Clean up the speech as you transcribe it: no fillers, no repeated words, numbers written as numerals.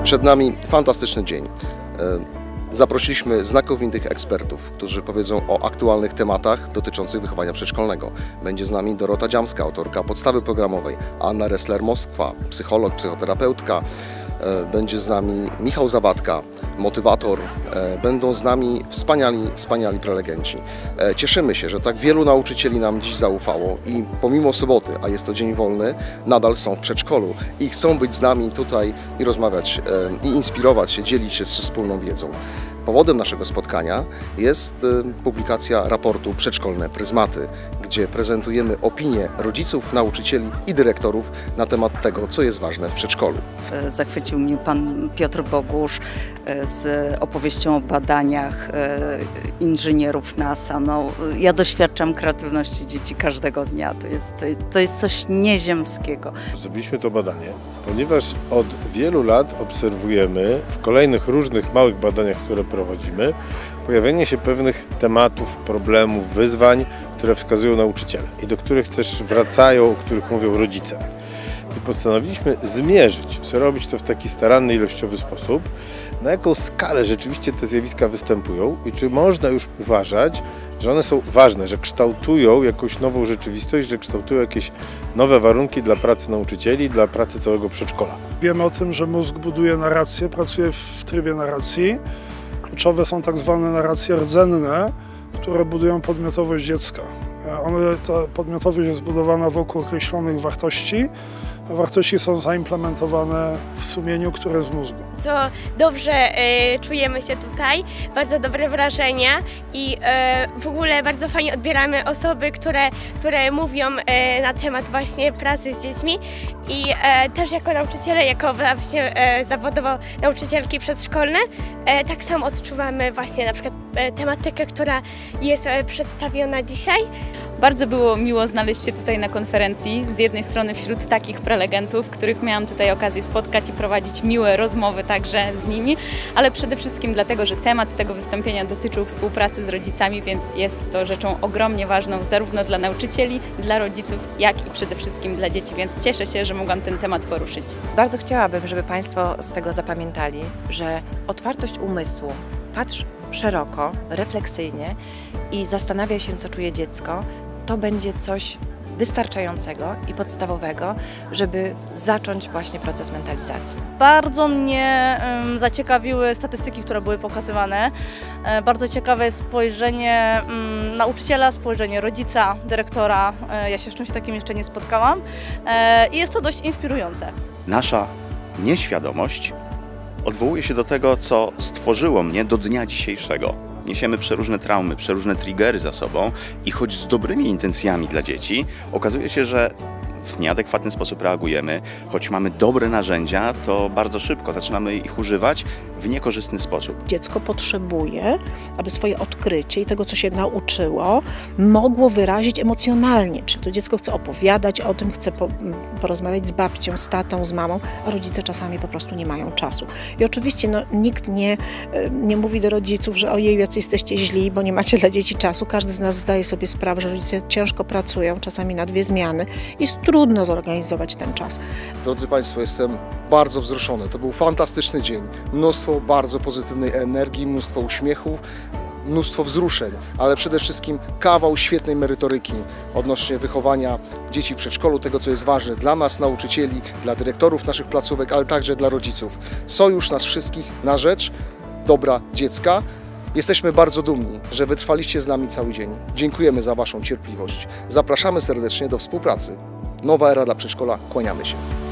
Przed nami fantastyczny dzień. Zaprosiliśmy znakomitych ekspertów, którzy powiedzą o aktualnych tematach dotyczących wychowania przedszkolnego. Będzie z nami Dorota Dziamska, autorka podstawy programowej, Anna Ressler-Moskwa, psycholog, psychoterapeutka. Będzie z nami Michał Zawadka, motywator. Będą z nami wspaniali prelegenci. Cieszymy się, że tak wielu nauczycieli nam dziś zaufało i pomimo soboty, a jest to dzień wolny, nadal są w przedszkolu i chcą być z nami tutaj i rozmawiać, i inspirować się, dzielić się wspólną wiedzą. Powodem naszego spotkania jest publikacja raportu Przedszkolne Pryzmaty, gdzie prezentujemy opinie rodziców, nauczycieli i dyrektorów na temat tego, co jest ważne w przedszkolu. Zachwycił mnie pan Piotr Bogusz z opowieścią o badaniach inżynierów NASA. Ja doświadczam kreatywności dzieci każdego dnia. To jest coś nieziemskiego. Zrobiliśmy to badanie, ponieważ od wielu lat obserwujemy w kolejnych różnych małych badaniach, które prowadzimy, pojawienie się pewnych tematów, problemów, wyzwań, które wskazują nauczyciele i do których też wracają, o których mówią rodzice. I postanowiliśmy zmierzyć, robić to w taki staranny, ilościowy sposób, na jaką skalę rzeczywiście te zjawiska występują i czy można już uważać, że one są ważne, że kształtują jakąś nową rzeczywistość, że kształtują jakieś nowe warunki dla pracy nauczycieli, dla pracy całego przedszkola. Wiemy o tym, że mózg buduje narrację, pracuje w trybie narracji. Kluczowe są tak zwane narracje rdzenne, które budują podmiotowość dziecka. Ta podmiotowość jest zbudowana wokół określonych wartości, a wartości są zaimplementowane w sumieniu, które jest w mózgu. Co dobrze czujemy się tutaj, bardzo dobre wrażenia i w ogóle bardzo fajnie odbieramy osoby, które mówią na temat właśnie pracy z dziećmi i też jako nauczyciele, jako właśnie zawodowo nauczycielki przedszkolne, tak samo odczuwamy właśnie na przykład tematykę, która jest przedstawiona dzisiaj. Bardzo było miło znaleźć się tutaj na konferencji, z jednej strony wśród takich prelegentów, których miałam tutaj okazję spotkać i prowadzić miłe rozmowy także z nimi, ale przede wszystkim dlatego, że temat tego wystąpienia dotyczył współpracy z rodzicami, więc jest to rzeczą ogromnie ważną zarówno dla nauczycieli, dla rodziców, jak i przede wszystkim dla dzieci, więc cieszę się, że mogłam ten temat poruszyć. Bardzo chciałabym, żeby Państwo z tego zapamiętali, że otwartość umysłu, patrz szeroko, refleksyjnie i zastanawiaj się, co czuje dziecko, to będzie coś wystarczającego i podstawowego, żeby zacząć właśnie proces mentalizacji. Bardzo mnie zaciekawiły statystyki, które były pokazywane. Bardzo ciekawe jest spojrzenie nauczyciela, spojrzenie rodzica, dyrektora. Ja się z czymś takim jeszcze nie spotkałam i jest to dość inspirujące. Nasza nieświadomość odwołuje się do tego, co stworzyło mnie do dnia dzisiejszego. Niesiemy przeróżne traumy, przeróżne triggery za sobą i choć z dobrymi intencjami dla dzieci, okazuje się, że w nieadekwatny sposób reagujemy, choć mamy dobre narzędzia, to bardzo szybko zaczynamy ich używać w niekorzystny sposób. Dziecko potrzebuje, aby swoje odkrycie i tego, co się nauczyło, mogło wyrazić emocjonalnie. Czyli to dziecko chce opowiadać o tym, chce porozmawiać z babcią, z tatą, z mamą, a rodzice czasami po prostu nie mają czasu. I oczywiście nikt nie mówi do rodziców, że ojej, jacy jesteście źli, bo nie macie dla dzieci czasu. Każdy z nas zdaje sobie sprawę, że rodzice ciężko pracują, czasami na 2 zmiany. Jest trudno zorganizować ten czas. Drodzy Państwo, jestem bardzo wzruszony. To był fantastyczny dzień. Mnóstwo bardzo pozytywnej energii, mnóstwo uśmiechu, mnóstwo wzruszeń, ale przede wszystkim kawał świetnej merytoryki odnośnie wychowania dzieci w przedszkolu, tego, co jest ważne dla nas, nauczycieli, dla dyrektorów naszych placówek, ale także dla rodziców. Sojusz nas wszystkich na rzecz dobra dziecka. Jesteśmy bardzo dumni, że wytrwaliście z nami cały dzień. Dziękujemy za Waszą cierpliwość. Zapraszamy serdecznie do współpracy. Nowa era dla przedszkola. Kłaniamy się.